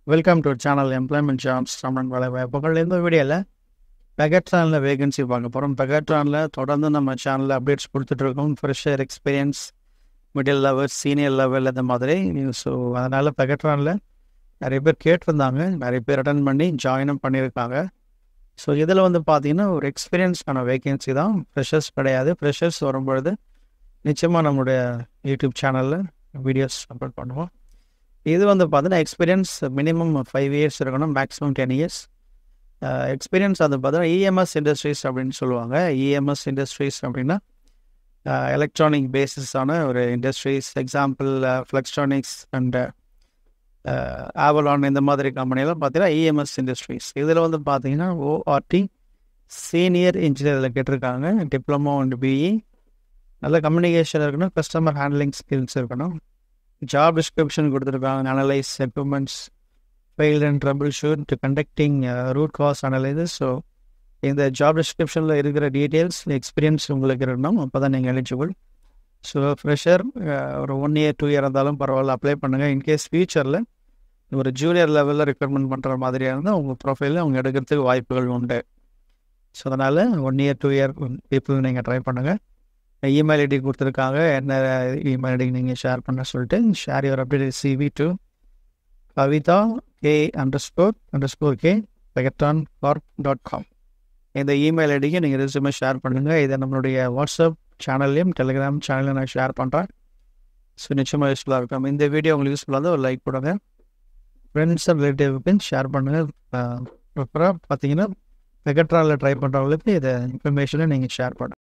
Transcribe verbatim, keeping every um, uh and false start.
Welcome to channel employment jobs Tamil வேலை வாய்ப்புகள். இந்த வீடியோவில் பெகட்ரானில் வேகன்சி பார்க்க போகிறோம். பெகட்ரானில் தொடர்ந்து நம்ம சேனலில் அப்டேட்ஸ் கொடுத்துட்ருக்கோம். Fresher, experience, middle level, senior level இந்த மாதிரி. ஸோ அதனால் பெகட்ரானில் நிறைய பேர் கேட்டிருந்தாங்க, நிறைய பேர் அட்டன் பண்ணி ஜாயினும் பண்ணியிருக்காங்க. ஸோ இதில் வந்து பார்த்திங்கன்னா ஒரு எக்ஸ்பீரியன்ஸ்க்கான வேகன்சி தான், ஃப்ரெஷர்ஸ் கிடையாது. ஃப்ரெஷர்ஸ் வரும்பொழுது நிச்சயமாக நம்மளுடைய யூடியூப் சேனலில் வீடியோஸ் அப்லோட் பண்ணுவோம். இது வந்து பார்த்தீங்கன்னா எக்ஸ்பீரியன்ஸ் மினிமம் ஃபைவ் இயர்ஸ் இருக்கணும், மேக்ஸிமம் டென் இயர்ஸ் எக்ஸ்பீரியன்ஸ். அது பார்த்தீங்கன்னா இஎம்எஸ் இண்டஸ்ட்ரீஸ் அப்படின்னு சொல்லுவாங்க. இஎம்எஸ் இண்டஸ்ட்ரீஸ் அப்படின்னா எலக்ட்ரானிக் பேசிஸான ஒரு industries. Example Flextronics and Avalon இந்த மாதிரி கம்பெனியெல்லாம் பார்த்தீங்கன்னா இஎம்எஸ் இண்டஸ்ட்ரீஸ். இதில் வந்து பார்த்தீங்கன்னா ஓஆர்டி சீனியர் இன்ஜினியரில் கேட்டிருக்காங்க. டிப்ளமோ அண்ட் பிஇ, நல்ல கம்யூனிகேஷன் இருக்கணும், கஸ்டமர் ஹேண்ட்லிங் ஸ்கில்ஸ் இருக்கணும். ஜாப் டிஸ்கிரிப்ஷன் கொடுத்துருக்காங்க. Analyse equipments, fail and troubleshoot, conducting root cause analysis. So இந்த ஜாப் டிஸ்கிரிப்ஷனில் இருக்கிற டீட்டெயில்ஸ், எக்ஸ்பீரியன்ஸ் உங்களுக்கு இருக்கணும், அப்போ தான் நீங்கள் எலிஜிபிள். ஸோ ஃப்ரெஷர் ஒரு ஒன் இயர் டூ இயர் இருந்தாலும் பரவாயில்ல, அப்ளை பண்ணுங்கள். இன்கேஸ் ஃபியூச்சரில் ஒரு ஜூனியர் லெவலில் ரெக்ரூட்மெண்ட் பண்ணுற மாதிரியாக இருந்தால் உங்கள் ப்ரொஃபைலில் அவங்க எடுக்கிறதுக்கு வாய்ப்புகள் உண்டு. ஸோ அதனால் one year two year people நீங்கள் ட்ரை பண்ணுங்கள். இமெயில் ஐடி கொடுத்துருக்காங்க, என்ன இமெயில் ஐடி நீங்கள் ஷேர் பண்ண சொல்லிட்டு share your update CV to Kavitha K underscore underscore K Pegatron corp dot com. இந்த இமெயில் ஐடிக்கு நீங்கள் ரெஸ்யூமே ஷேர் பண்ணுங்கள். இதை நம்மளுடைய வாட்ஸ்அப் சேனல்லையும் டெலிகிராம் சேனல்லையும் நான் ஷேர் பண்ணுறேன். ஸோ நிச்சயமாக யூஸ்ஃபுல்லாக இருக்கும். இந்த வீடியோ உங்களுக்கு யூஸ்ஃபுல்லாக இருந்தால் ஒரு லைக் கொடுங்க, ஃப்ரெண்ட்ஸ் அண்ட் ரிலேட்டிவ்க்கு ஷேர் பண்ணுங்கள். ப்ராப்பராக பார்த்தீங்கன்னா பெகட்ரானில் ட்ரை பண்ணுறவங்களுக்கு இதை இன்ஃபர்மேஷனை நீங்கள் ஷேர் பண்ணுங்கள்.